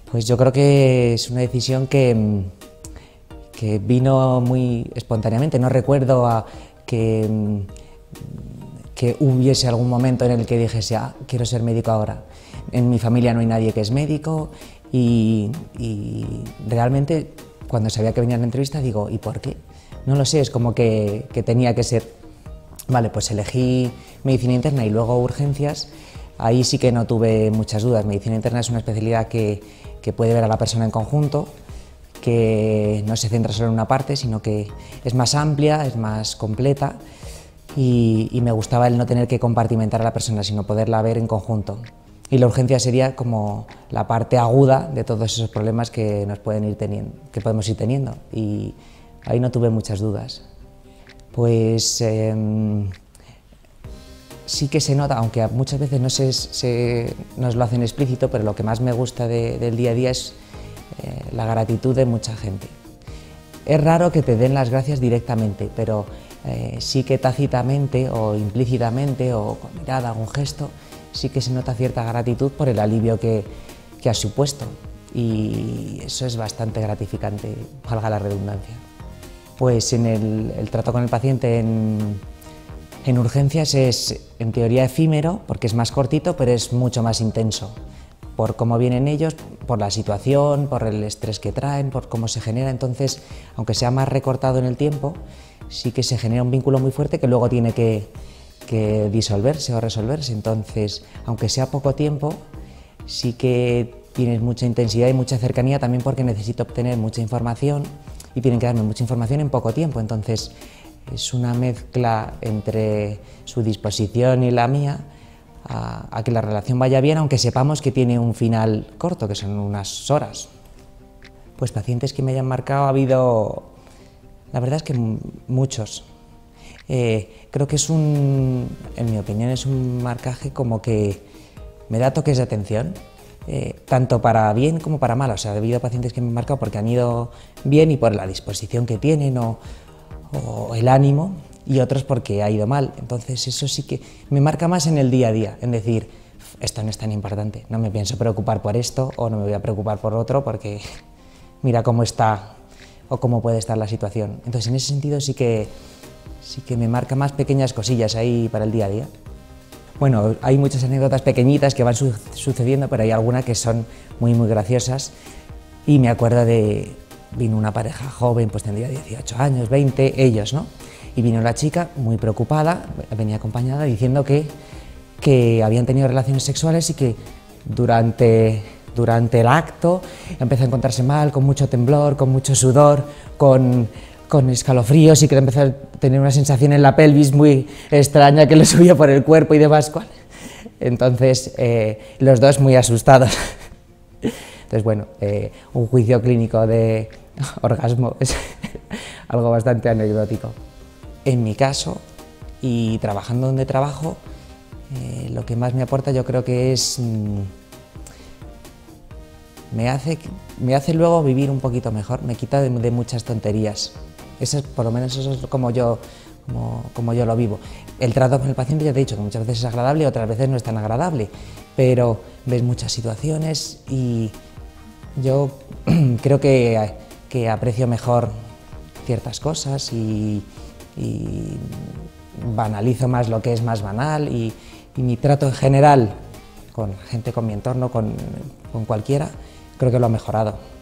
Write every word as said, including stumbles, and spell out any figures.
Pues yo creo que es una decisión que, que vino muy espontáneamente. No recuerdo a que, que hubiese algún momento en el que dijese, ah, quiero ser médico ahora. En mi familia no hay nadie que es médico y, y realmente cuando sabía que venía a la entrevista digo, ¿y por qué? No lo sé, es como que, que tenía que ser. Vale, pues elegí medicina interna y luego urgencias. Ahí sí que no tuve muchas dudas. Medicina interna es una especialidad que, que puede ver a la persona en conjunto, que no se centra solo en una parte, sino que es más amplia, es más completa y, y me gustaba el no tener que compartimentar a la persona, sino poderla ver en conjunto. Y la urgencia sería como la parte aguda de todos esos problemas que, nos pueden ir teniendo, que podemos ir teniendo y ahí no tuve muchas dudas. Pues eh, sí que se nota, aunque muchas veces no se, se, nos lo hacen explícito, pero lo que más me gusta de, del día a día es eh, la gratitud de mucha gente. Es raro que te den las gracias directamente, pero eh, sí que tácitamente o implícitamente o con mirada, algún gesto, sí que se nota cierta gratitud por el alivio que, que has supuesto y eso es bastante gratificante, valga la redundancia. Pues en el, el trato con el paciente en, en urgencias es en teoría efímero porque es más cortito, pero es mucho más intenso por cómo vienen ellos, por la situación, por el estrés que traen, por cómo se genera. Entonces, aunque sea más recortado en el tiempo, sí que se genera un vínculo muy fuerte que luego tiene que, que disolverse o resolverse. Entonces, aunque sea poco tiempo, sí que tienes mucha intensidad y mucha cercanía también porque necesito obtener mucha información y tienen que darme mucha información en poco tiempo. Entonces, es una mezcla entre su disposición y la mía a, a que la relación vaya bien, aunque sepamos que tiene un final corto, que son unas horas. Pues pacientes que me hayan marcado ha habido, la verdad es que muchos. Eh, creo que es un, en mi opinión, es un marcaje como que me da toques de atención, eh, tanto para bien como para mal. O sea, ha habido pacientes que me han marcado porque han ido bien y por la disposición que tienen o, o el ánimo, y otros porque ha ido mal. Entonces eso sí que me marca más en el día a día, en decir, esto no es tan importante, no me pienso preocupar por esto o no me voy a preocupar por otro porque mira cómo está o cómo puede estar la situación. Entonces en ese sentido sí que sí que me marca más pequeñas cosillas ahí para el día a día. Bueno, hay muchas anécdotas pequeñitas que van su sucediendo, pero hay algunas que son muy, muy graciosas. Y me acuerdo de, vino una pareja joven, pues tendría dieciocho años, veinte, ellos, ¿no? Y vino la chica muy preocupada, venía acompañada, diciendo que, que habían tenido relaciones sexuales y que durante, durante el acto empezó a encontrarse mal, con mucho temblor, con mucho sudor, con... con escalofríos y que empezó a tener una sensación en la pelvis muy extraña que le subía por el cuerpo y demás. Entonces, eh, los dos muy asustados. Entonces, bueno, eh, un juicio clínico de orgasmo es algo bastante anecdótico. En mi caso, y trabajando donde trabajo, eh, lo que más me aporta yo creo que es... Mmm, me hace, me hace luego vivir un poquito mejor, me quita de, de muchas tonterías. Eso es, por lo menos eso es como yo, como, como yo lo vivo. El trato con el paciente, ya te he dicho que muchas veces es agradable y otras veces no es tan agradable, pero ves muchas situaciones y yo creo que, que aprecio mejor ciertas cosas y, y banalizo más lo que es más banal y, y mi trato en general con gente, con mi entorno, con, con cualquiera, creo que lo ha mejorado.